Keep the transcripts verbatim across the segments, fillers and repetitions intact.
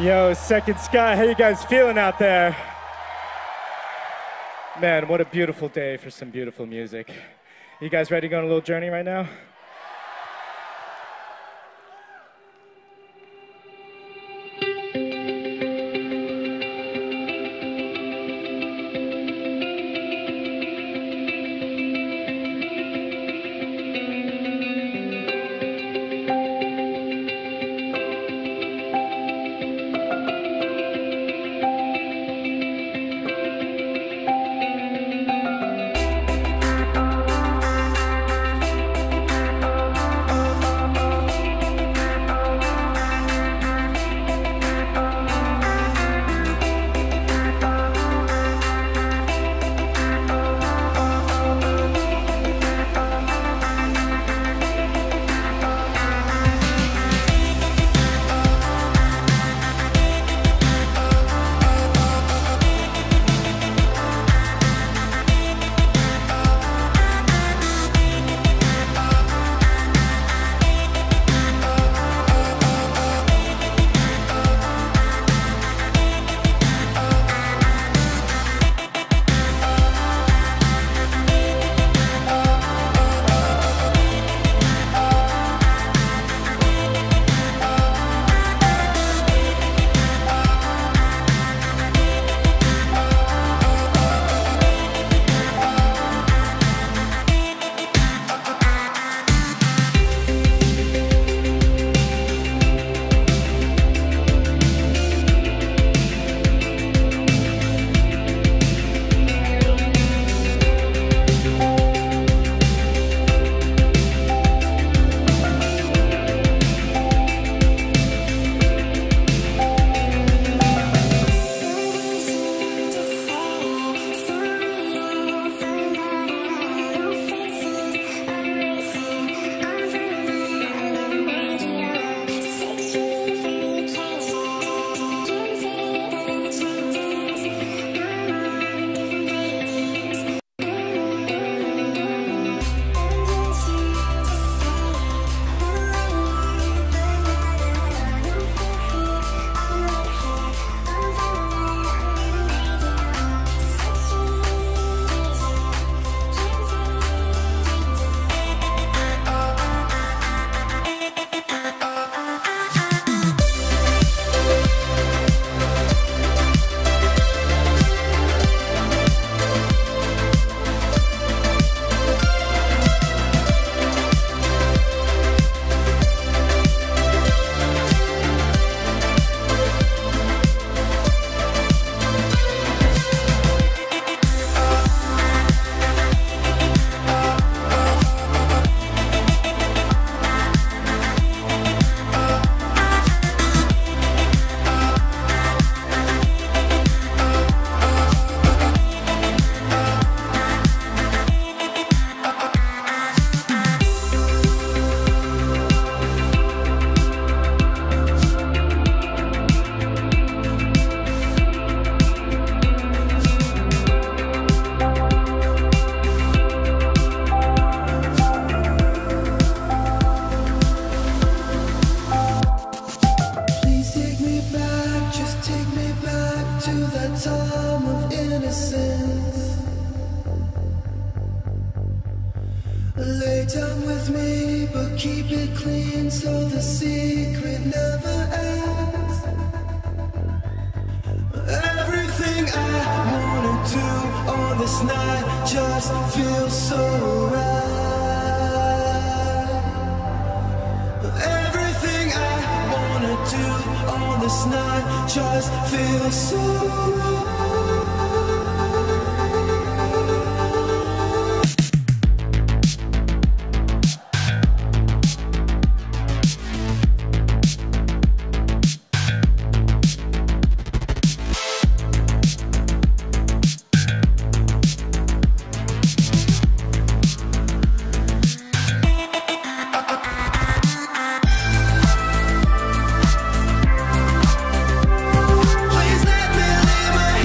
Yo, Second Sky, how you guys feeling out there? Man, what a beautiful day for some beautiful music. You guys ready to go on a little journey right now? Lay down with me, but keep it clean so the secret never ends. Everything I wanna do on this night just feels so right. Everything I wanna do on this night just feels so right. Please let me leave my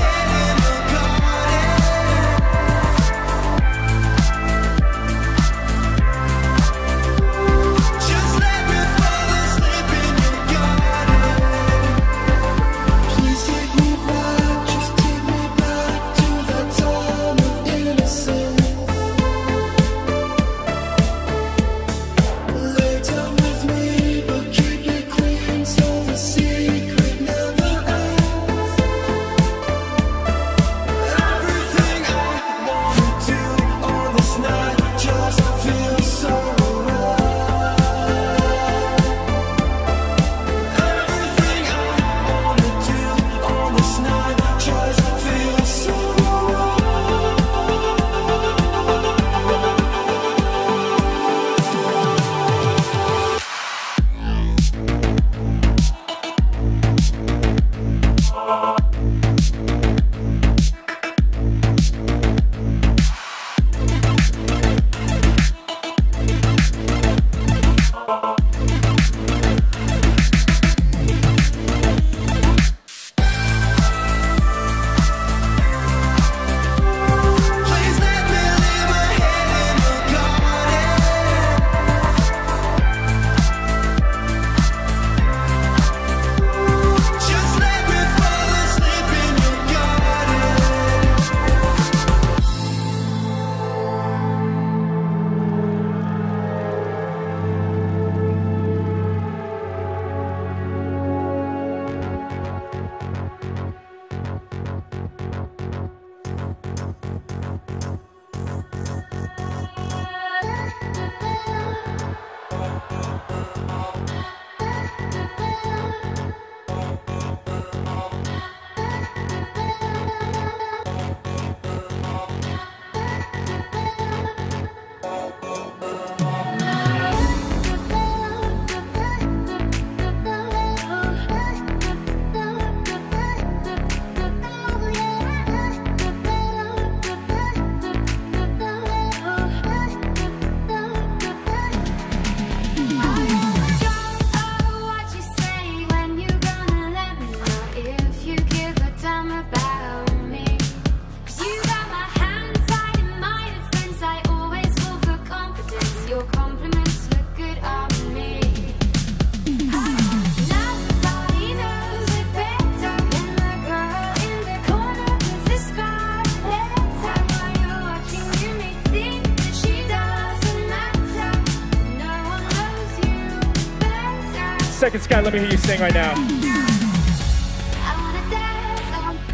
seconds, Scott. Let me hear you sing right now. I wanna dance, I want-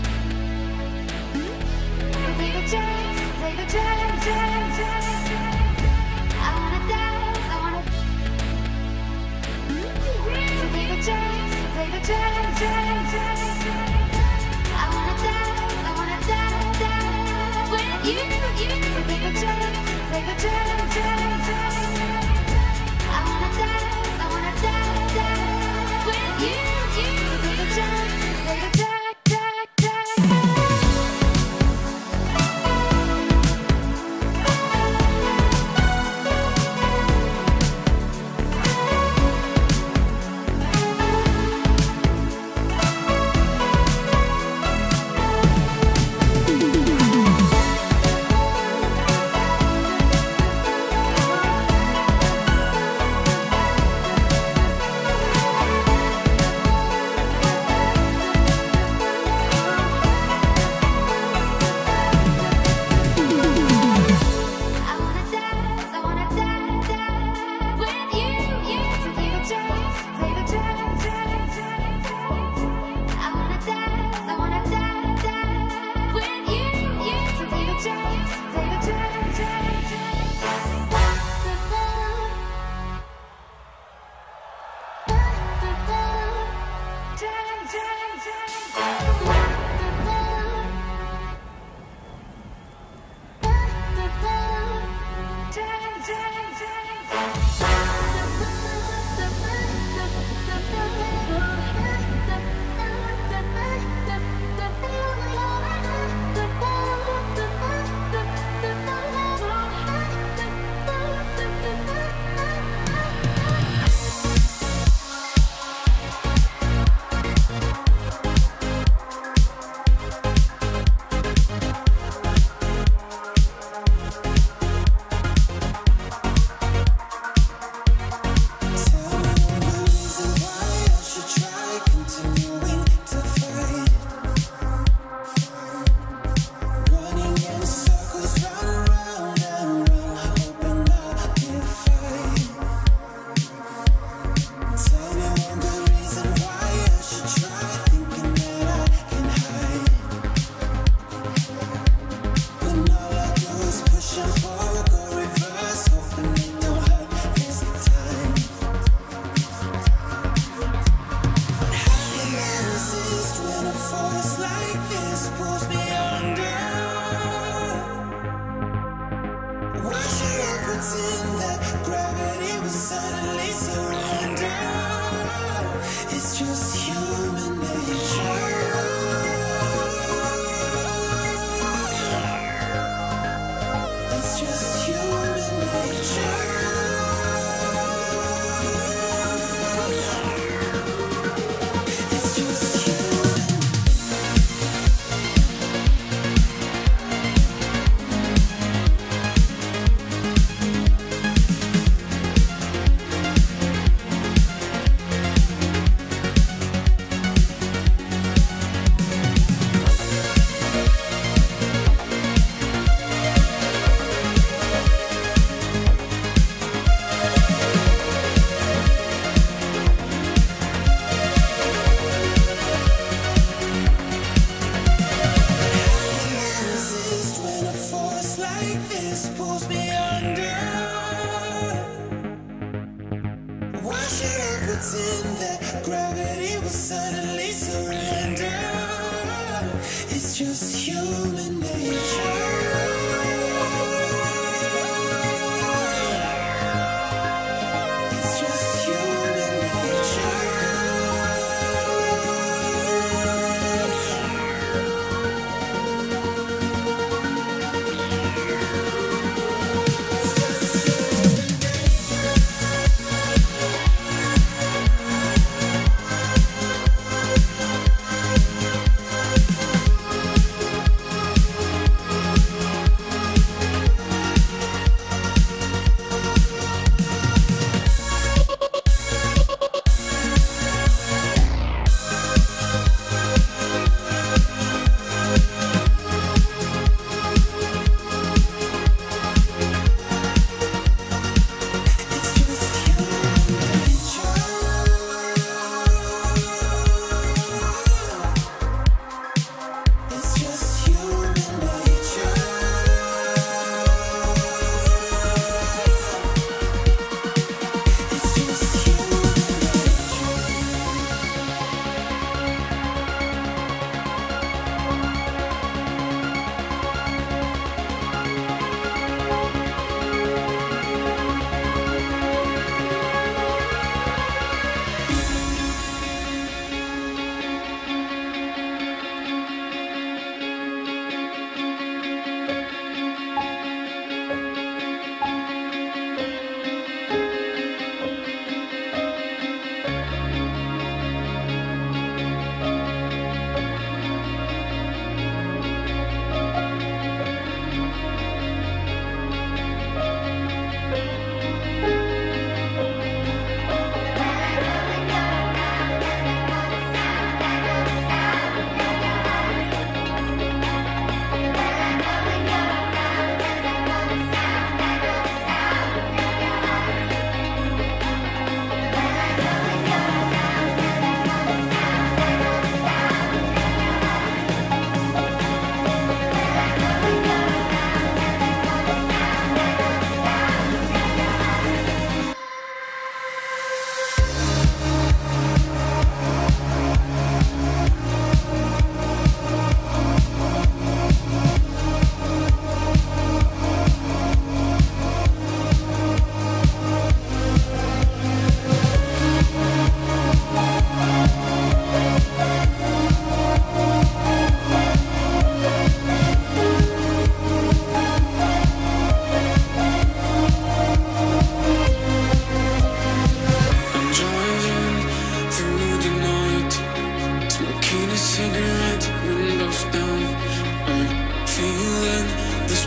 Take a chance, take a chance, chance, chance. I wanna dance, I wanna- Take a chance, take a chance, chance, chance. I wanna dance, I wanna dance, dance with you, you. Take a chance, take a chance, chance, chance. I wanna dance, I wanna dance, dance with you, you. Take a chance, take a chance, chance, chance.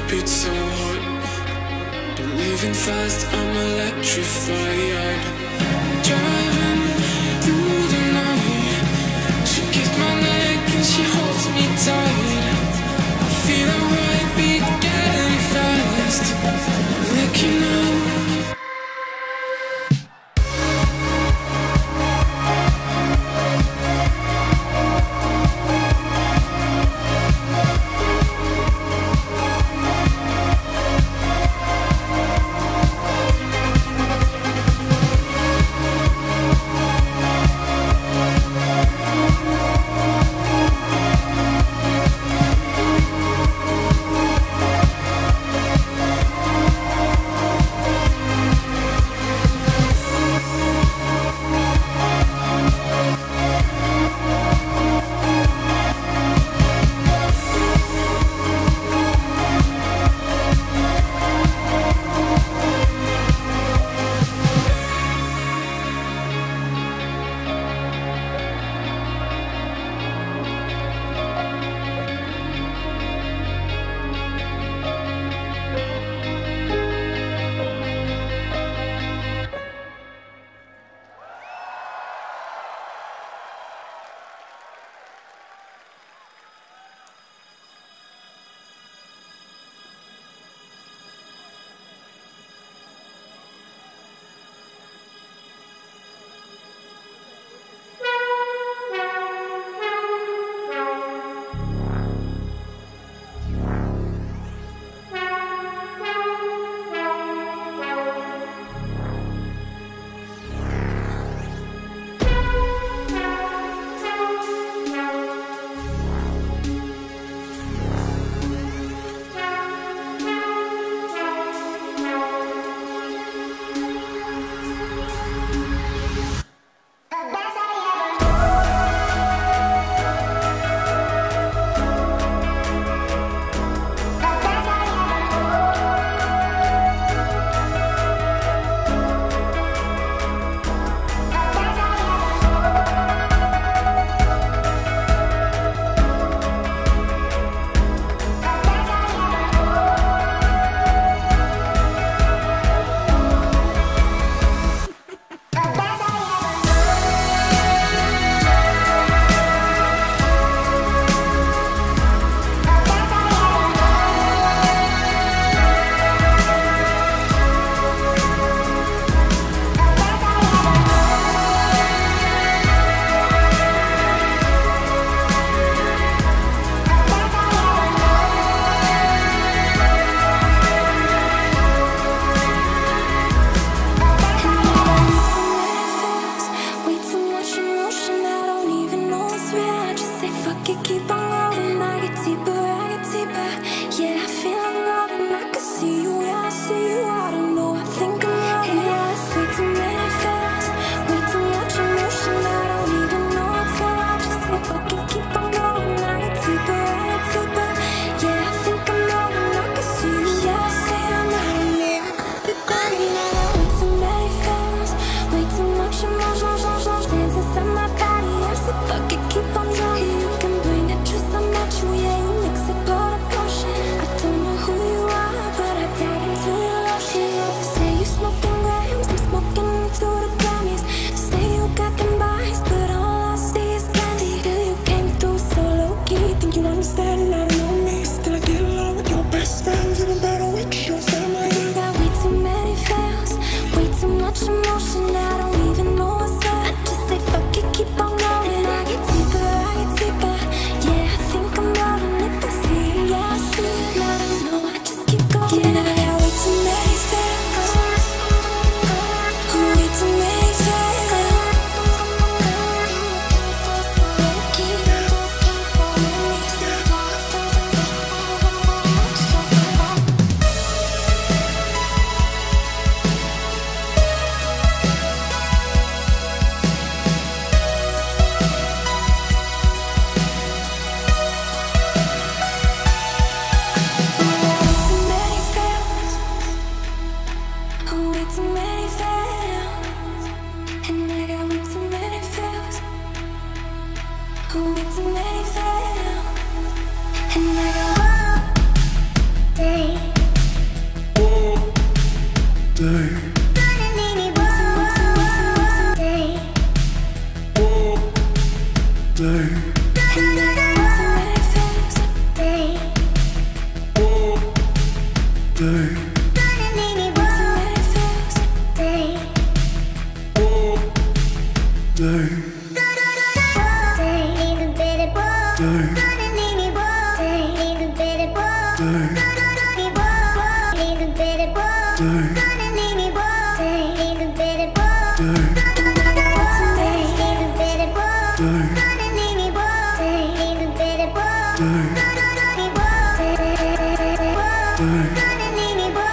beat so hot, but living fast, I'm electrified. Driving through the night, she kissed my neck and she holds me tight. I feel a heartbeat getting fast, looking up. Bye.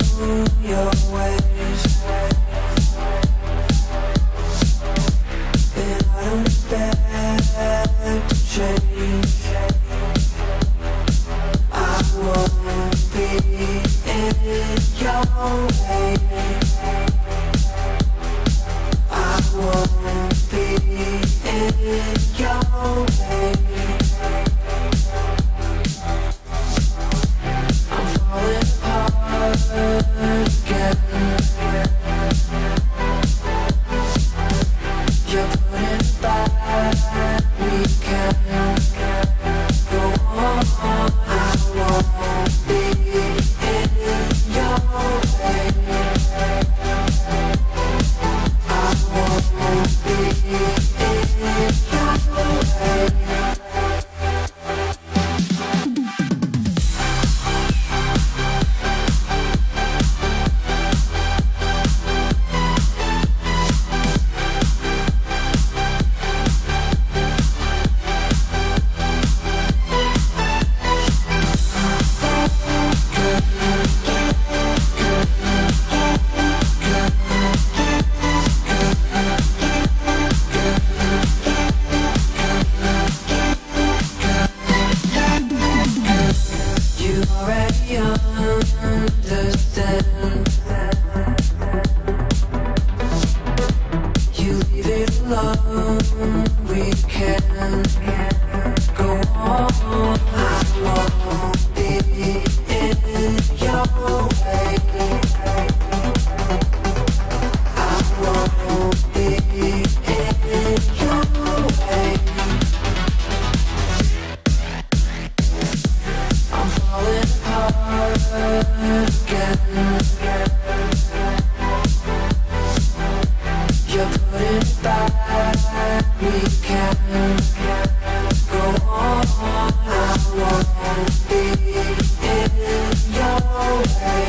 your ways, and I don't expect to change. I won't be in your way. I won't be in your way. I'm falling apart again. You're putting it back. We can go on. I won't be in your way. I won't be in your way. You already understand. You leave it alone. We can go on. I won't be in your way. I won't be in your way. I'm falling apart again. You're putting it back. We can go on. I won't be in your way.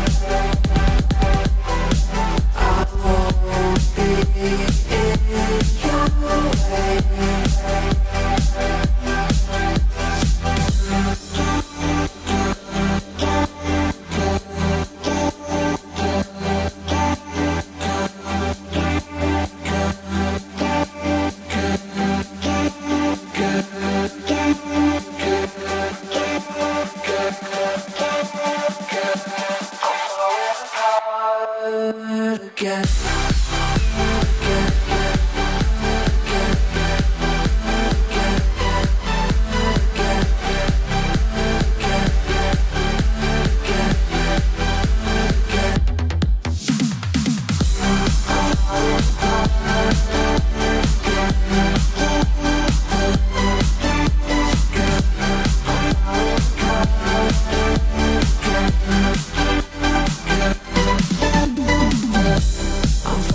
I won't be in your way. Again. I'm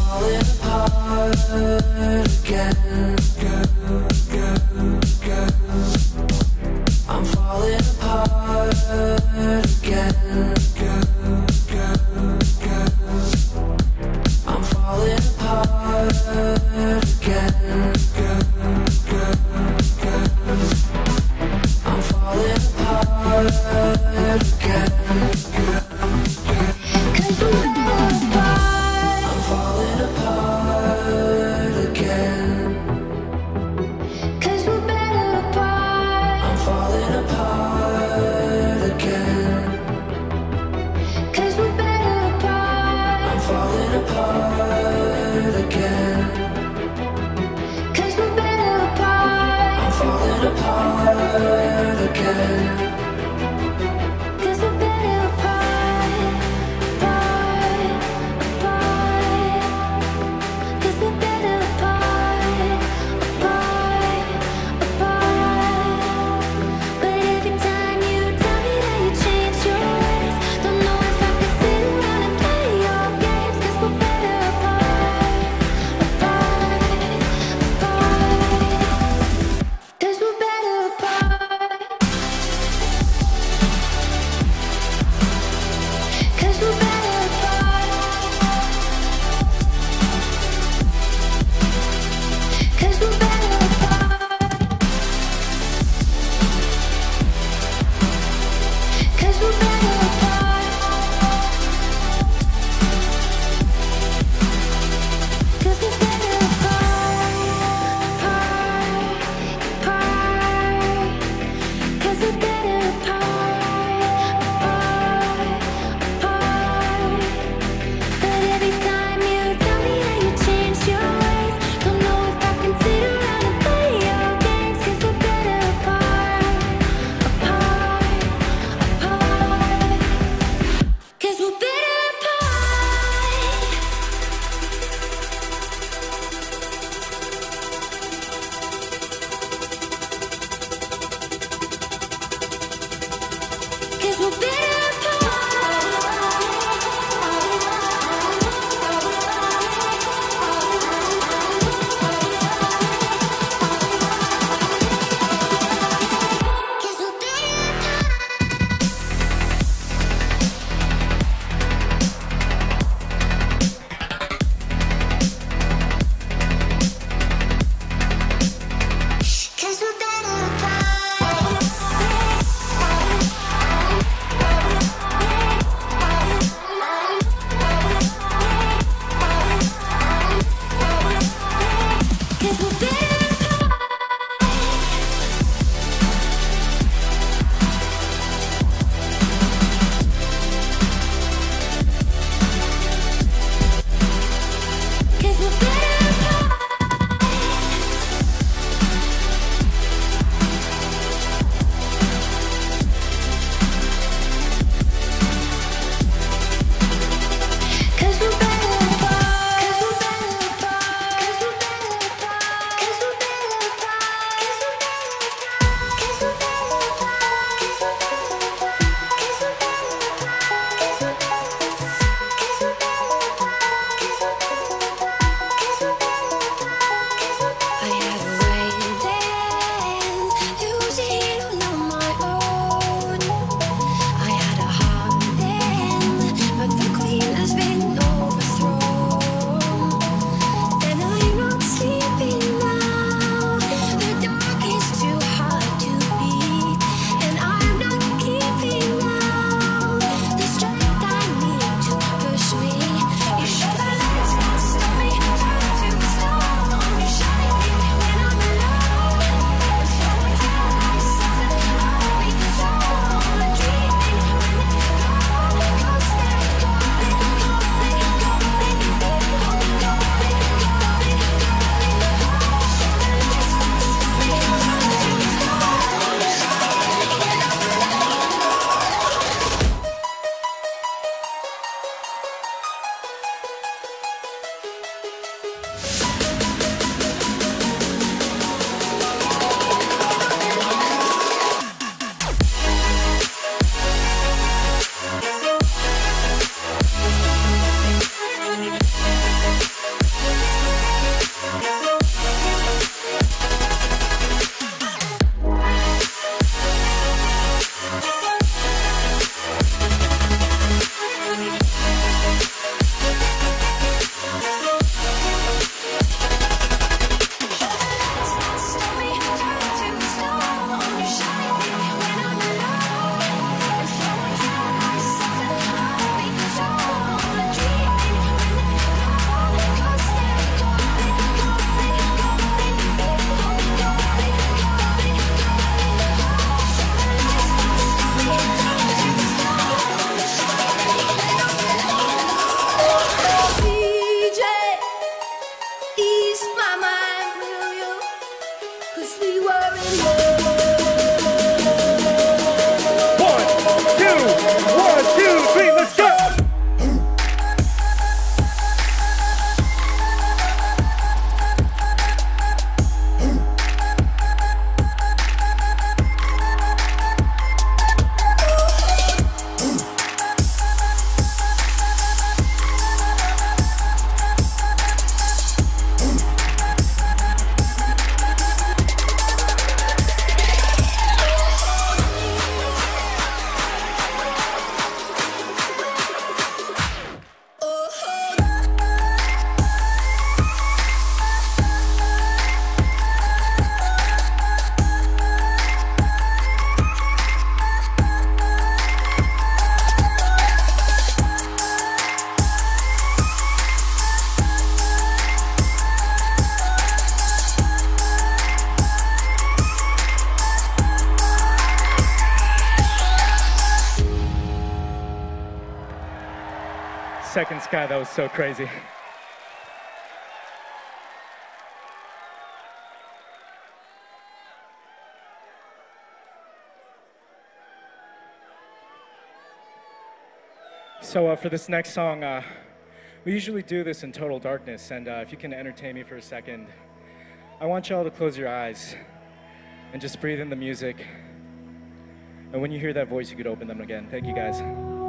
has been overthrown, and I'm not sleeping now. The dark is too hard to beat, and I'm not keeping now the strength I need to push me. You shut the lights, won't stop me, turn to stone. You shine me when I'm alone. So I tell myself that I'll be strong. Dreaming when they're gone, 'cause they're calling, calling, calling, calling, calling, calling, calling. Shut the lights, won't stop me, turn to stone. You shine me when I'm D J, ease my mind, will you? 'Cause we were in One, two, one, two, three, let's go! Second Sky, that was so crazy. So uh, for this next song, uh, we usually do this in total darkness, and uh, if you can entertain me for a second, I want y'all to close your eyes and just breathe in the music. And when you hear that voice, you could open them again. Thank you, guys.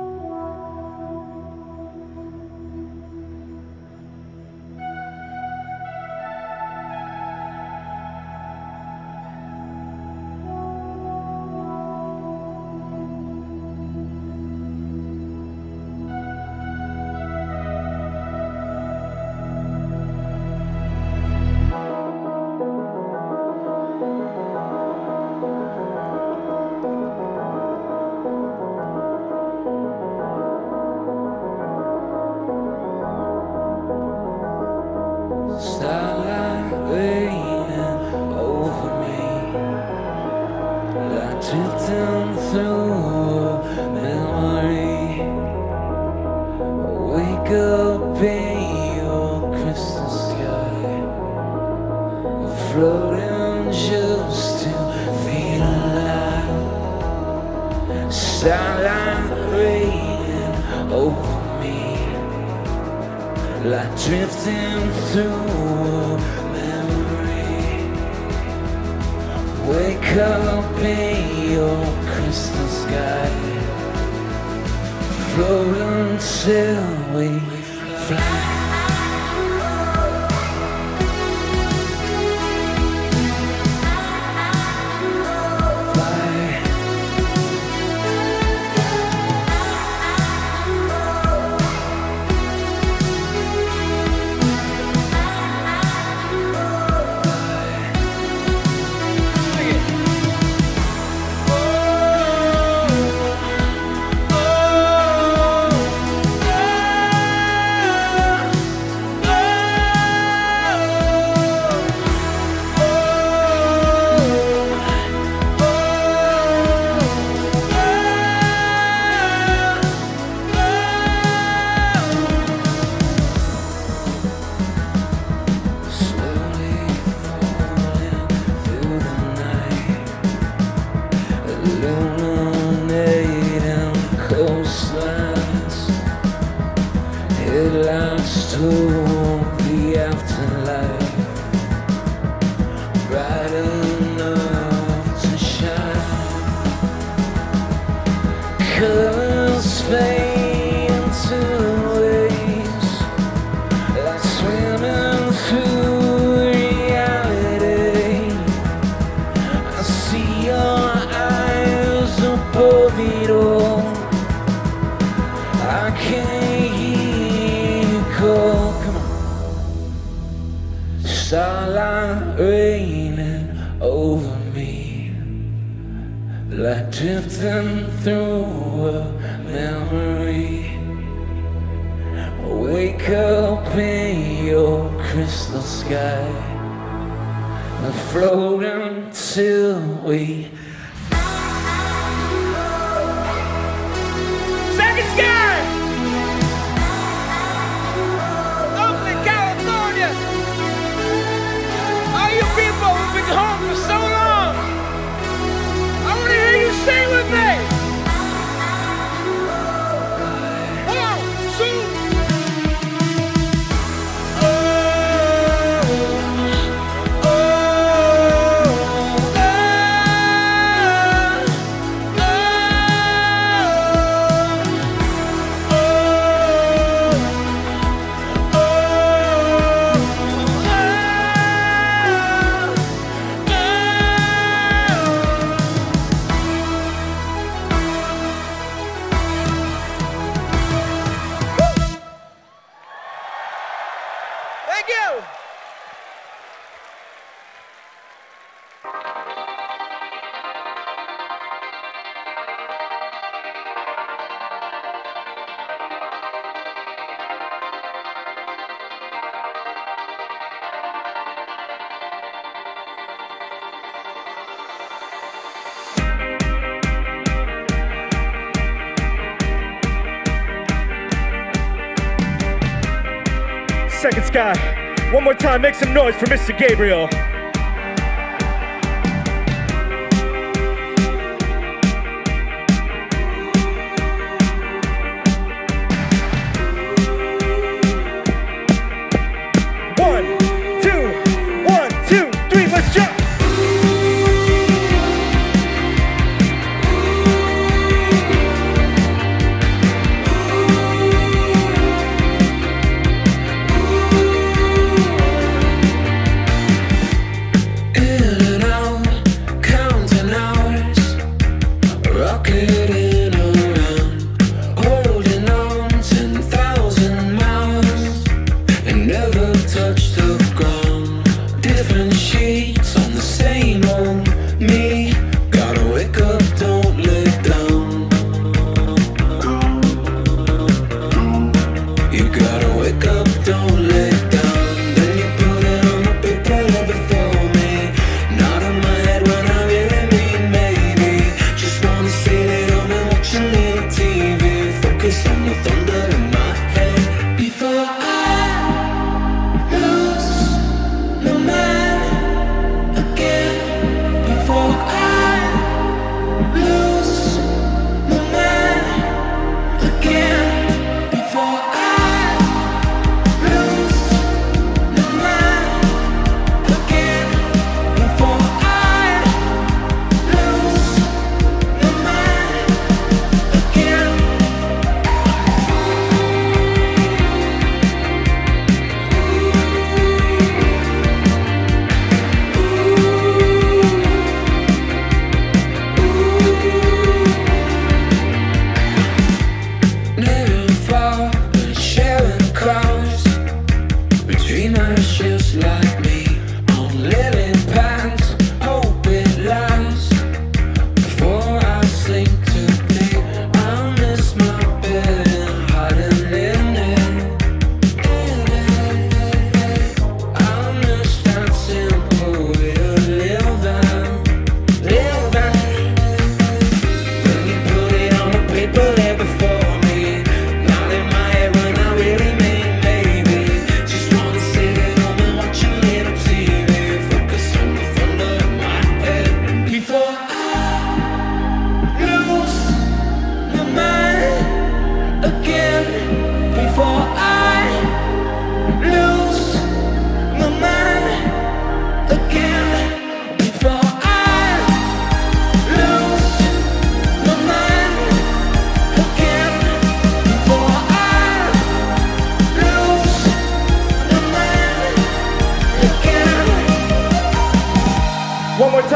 Starlight raining over me, like drifting through a memory. Wake up in your crystal sky, floating just to feel alive. Starlight raining over me, like drifting through a memory. Wake up in your crystal sky, float until we fly. Fly. Headlights toward the afterlife, bright enough to shine. Colors fade into waves, like swimming through reality. I see your eyes above it all. I can't hear you call. Come on. Starlight raining over me, like drifting through a memory. Wake up in your crystal sky, and float until we Second Sky! Oakland, California! All you people who've been home for so long, I want to hear you sing with me! One, two. Oh, oh, oh, thank you! Second Sky, one more time, make some noise for Mister Gabriel. One, two, one, two, three, let's jump!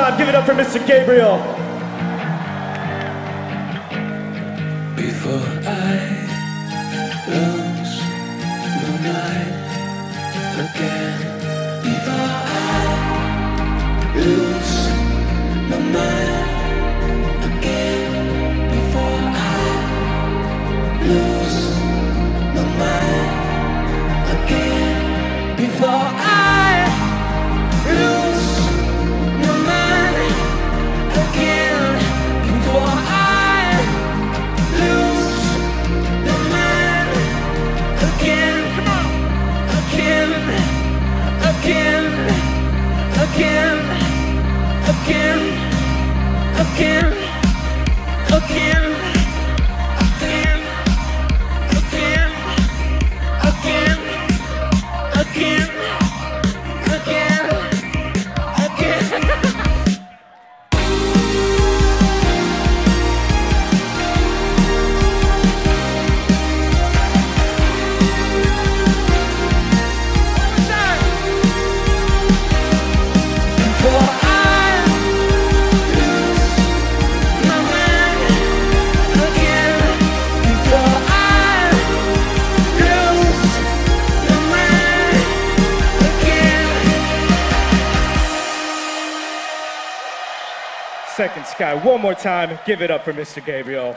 time, give it up for Mister Gabriel. Before I lose my mind again, before I lose my mind again, before I lose my mind again, before I lose my mind again, before I lose my mind again, come on, again, again, again, again, again, again, again, again, again, again, again, again. Second Sky, one more time, give it up for Mister Gabriel.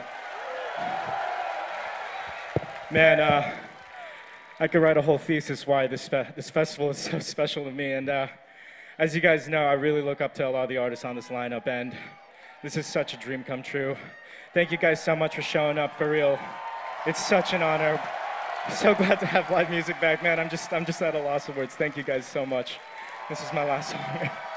Man, uh, I could write a whole thesis why this, fe this festival is so special to me, and uh, as you guys know, I really look up to a lot of the artists on this lineup, and this is such a dream come true. Thank you guys so much for showing up, for real. It's such an honor. So glad to have live music back, man. I'm just, I'm just at a loss of words. Thank you guys so much. This is my last song.